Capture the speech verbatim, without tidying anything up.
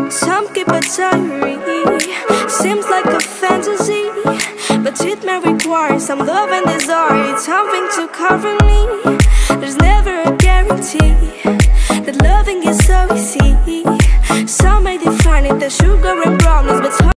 Some keep a diary, seems like a fantasy, but it may require some love and desire. It's something to cover